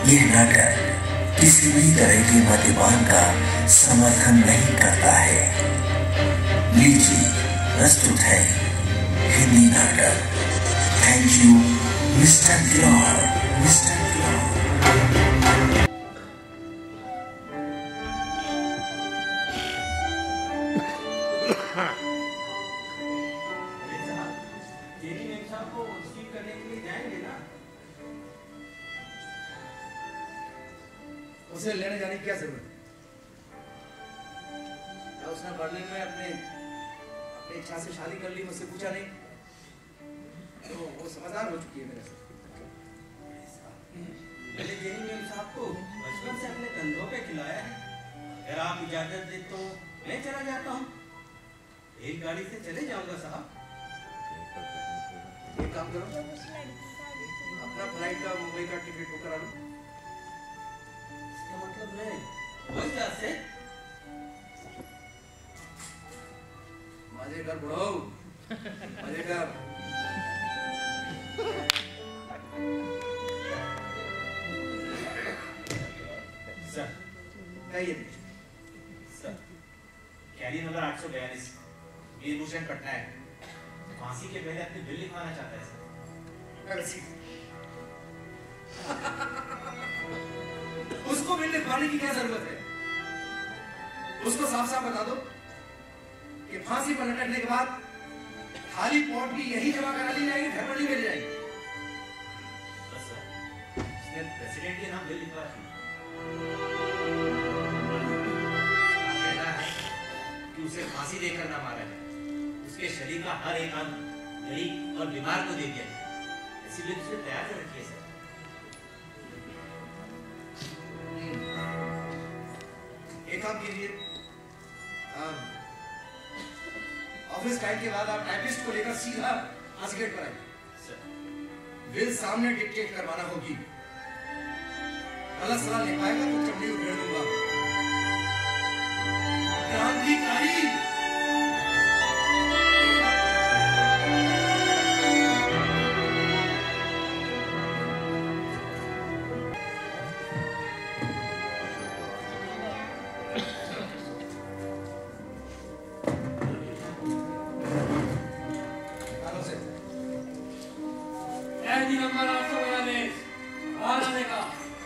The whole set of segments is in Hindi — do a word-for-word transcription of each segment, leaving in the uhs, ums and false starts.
यह नाटक किसी भी तरह के मद्यपान का समर्थन नहीं करता है। लीजिए प्रस्तुत है हिंदी नाटक thank you mister Glore. Mister Glore उसे लेने जाने की क्या जरूरत है? क्या उसने बर्लिन में अपने अपनी इच्छा से शादी कर ली, मुझसे पूछा नहीं? तो वो समझदार हो चुकी है मेरे से। मैंने जेनी मेम साहब को बचपन से अपने कंधों पे खिलाया है। अगर आप इजाजत दे तो मैं चला जाता हूँ। एक गाड़ी से चले जाऊंगा साहब। एक काम करो, अपना फ्लाइट का मुंबई का टिकट बुक करा लो। मतलब मैं वही जा से मजे कर बुढ़ो, मजे कर। सर कहिए सर, कैदी नंबर आठ सौ बयालीस वीरभूषण पटनायक फांसी के पहले अपनी बिल लिखवाना चाहता है सर। उसको बिल लिखवाने की क्या जरूरत है? उसको साफ साफ बता दो कि फांसी पर लटकने के बाद खाली पॉट भी यही जमा करा ली जाएगी, घर पर नहीं मिल जाएगी। बस सर, उसने प्रेसिडेंट के नाम बिल लिखवा दी। कहना है कि उसे फांसी देकर ना मारा जाए, उसके शरीर का हर एक अंग गरीब और बीमार को दे दिया जाए, इसीलिए उसे तैयार कर रखिए सर। एक काम कीजिए, ऑफिस टाइम के बाद आप टाइपिस्ट को लेकर सीधा आसगेट पर आइए। बिल सामने डिक्टेट करवाना होगी। गलत सलाह ले पाएगा तो चमड़ी उधेड़ दूंगा। क्रांतिकारी नंबर आठ सौ बयालीस बाहर आने का।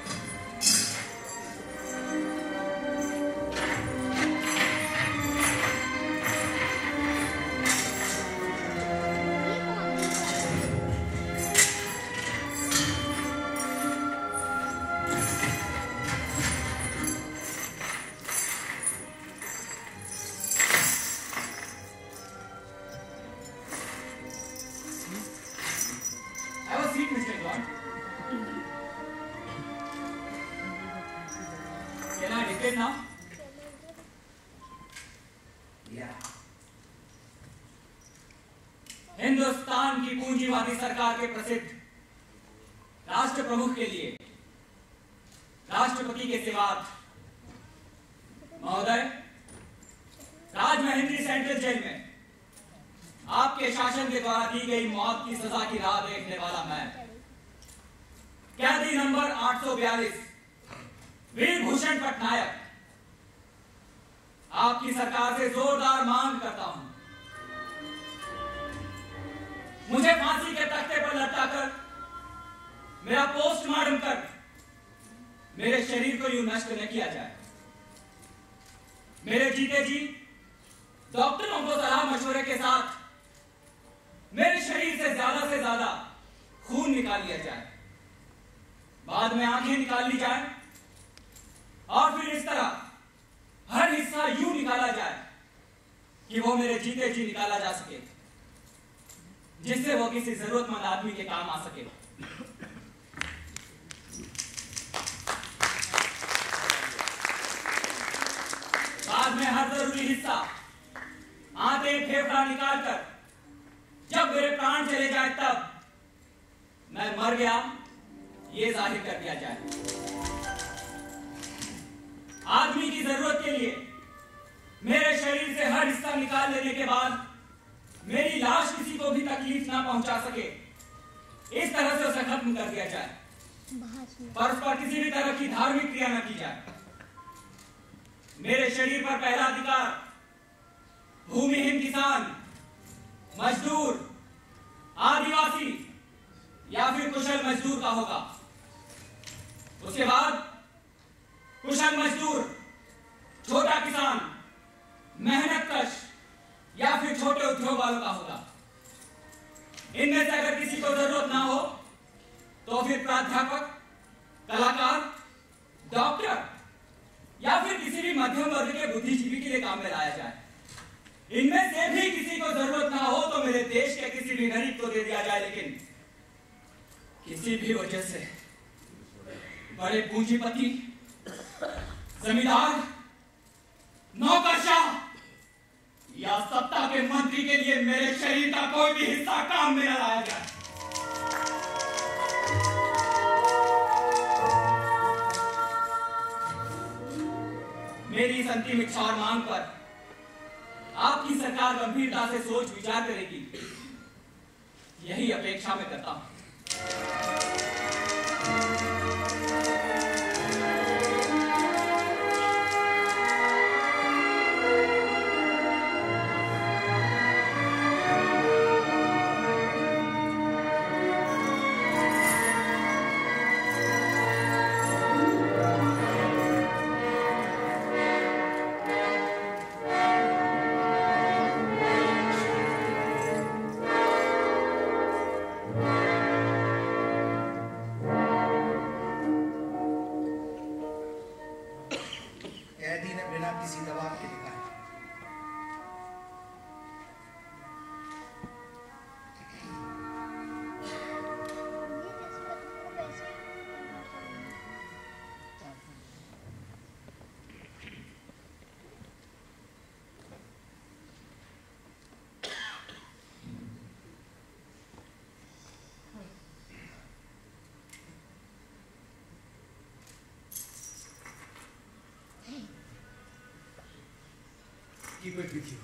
हिंदुस्तान की पूंजीवादी सरकार के प्रसिद्ध राष्ट्र प्रमुख के लिए राष्ट्रपति के सेवार्थ महोदय, राजमहेंद्री सेंट्रल जेल में आपके शासन के द्वारा दी गई मौत की सजा की राह देखने वाला मैं कैदी नंबर आठ सौ बयालीस वीरभूषण पटनायक आपकी सरकार से जोरदार मांग करता हूं, मुझे फांसी के तख्ते पर लटकाकर मेरा पोस्टमार्टम कर मेरे शरीर को यूं नष्ट न किया जाए। मेरे जीते जी डॉक्टरों को सलाह मशवरे के साथ मेरे शरीर से ज्यादा से ज्यादा खून निकाल लिया जाए, बाद में आंखें निकाल ली जाए और फिर इस तरह हर हिस्सा यूं निकाला जाए कि वो मेरे जीते जी निकाला जा सके, जिससे वो किसी जरूरतमंद आदमी के काम आ सके। बाद में हर जरूरी हिस्सा आंतें फेफड़ा निकालकर जब मेरे प्राण चले जाए तब मैं मर गया ये जाहिर कर दिया जाए। आदमी की जरूरत के लिए मेरे शरीर से हर हिस्सा निकाल लेने के बाद मेरी लाश किसी को भी तकलीफ ना पहुंचा सके, इस तरह से उसे खत्म कर दिया जाए। परस्पर किसी भी तरह की धार्मिक क्रिया न की जाए। मेरे शरीर पर पहला अधिकार भूमिहीन किसान, मजदूर, आदिवासी या फिर कुशल मजदूर का होगा। उसके बाद कुशल मजदूर, छोटा किसान, मेहनतकश या फिर छोटे उद्योग वालों का होगा। इनमें से अगर किसी को जरूरत ना हो तो फिर प्राध्यापक, कलाकार, डॉक्टर या फिर किसी भी मध्यम वर्ग के बुद्धिजीवी के लिए काम में लाया जाए। इनमें से भी किसी को जरूरत ना हो तो मेरे देश के किसी भी गरीब को दे दिया जाए। लेकिन किसी भी वजह से बड़े पूंजीपति, जमींदार, नौकरशाह या सत्ता के मंत्री के लिए मेरे शरीर का कोई भी हिस्सा काम में न लाया जाए। मेरी इस अंतिम इच्छा और मांग पर आपकी सरकार गंभीरता से सोच विचार करेगी, यही अपेक्षा मैं करता हूं। Keep it with you.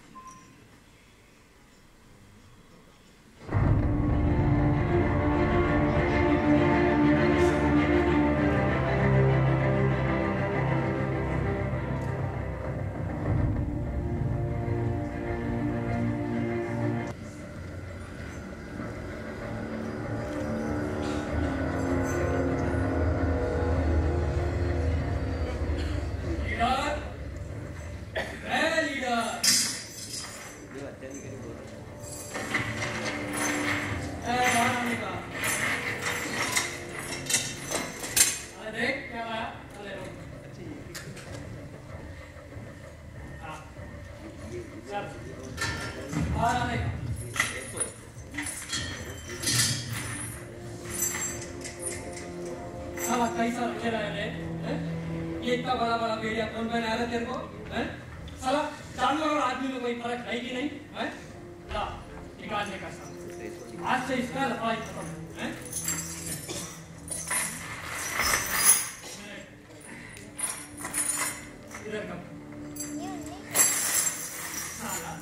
कैसा खेला है ये इतना बड़ा बड़ा बेड़िया कौन बना रहा तेरे को हैं? साला जानवर और आदमी में कोई फर्क है कि नहीं हैं? ला निकालने का सब आज से इसका लफाई खत्म है। इधर कब साला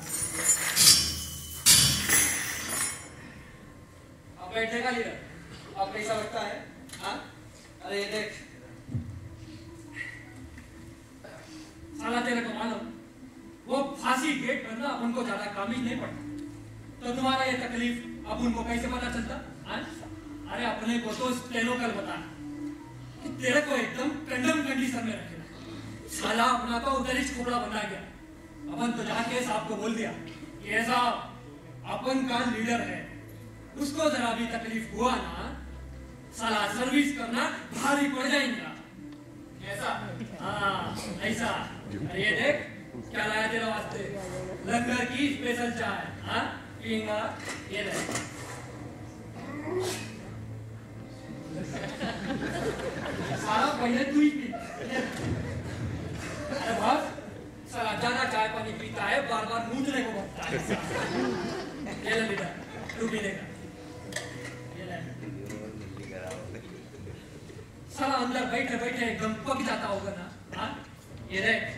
अब बैठेगा लीडर, अब कैसा लगता है? हाँ अरे ये देख साला तेरे को मालूम वो फांसी गेट करना अपन को ज्यादा कामिज नहीं पड़ता, तो तुम्हारा ये तकलीफ अब उनको कैसे पता चलता? हाँ? अरे अपने को तो स्टेनो कल बताना कि तेरे को एकदम कंडम कंडीशन में रखेगा। साला अपना तो उधर ही खोपड़ा बना गया। अपन तो जाके साहब को बोल दिया ये साहब अपन का लीडर है, उसको जरा भी तकलीफ हुआ ना साला सर्विस करना भारी पड़ जाएगा। ऐसा? हाँ ऐसा। अरे ये देख क्या लाया तेरा वास्ते, लंगर की स्पेशल चाय। हाँ पीएंगा ये ले। साला पहले तू ही पी। अरे बस साला ज्यादा चाय पानी पीता है, बार बार मूतने को बकता है। ये ले बेटा तू भी लेगा। साला अंदर बैठे बैठे एकदम पक जाता होगा ना। हाँ ये देख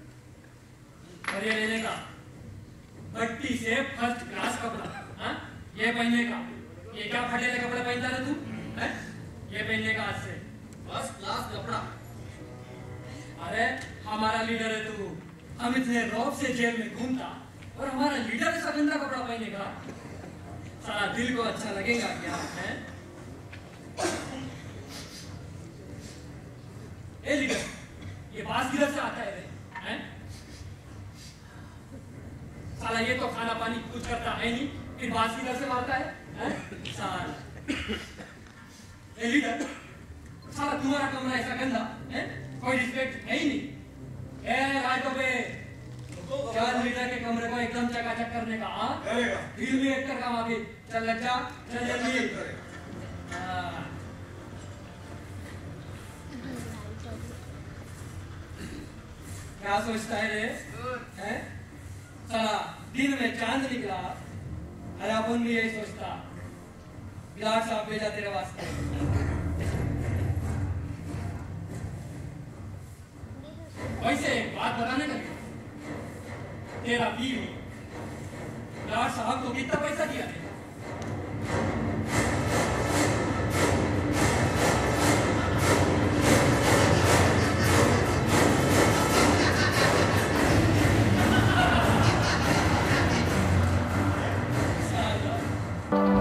और ये लेने का भट्टी से फर्स्ट क्लास कपड़ा। हाँ ये पहनने का, ये क्या फटेले कपड़े पहनता है तू? है? ये पहनने का आज से फर्स्ट क्लास कपड़ा। अरे हमारा लीडर है तू, हम इतने रौब से जेल में घूमता और हमारा लीडर ऐसा गंदा कपड़ा पहने का, सारा दिल को अच्छा लगेगा क्या? है ए लीडर, ये बात किधर से आता है रे? हैं? साला ये तो खाना पानी कुछ करता है नहीं, फिर बात किधर से मारता है? हैं? साला ए लीडर, साला तुम्हारा कमरा ऐसा गंदा है, कोई रिस्पेक्ट है ही नहीं। ए राजो बे, चल लीडर के कमरे को एकदम चकाचक करने का, हाँ? फिल्मी एक्टर का माफी, चल लग जा, चल जल्दी। हाँ। क्या सोचता है रे? हैं? साला दिन में चांद निकला, अरे अपन भी यही सोचता, विराट साहब भेजा तेरे वास्ते। वैसे एक बात बताने लगे, तेरा बीवी विराट साहब को कितना पैसा दिया है? साला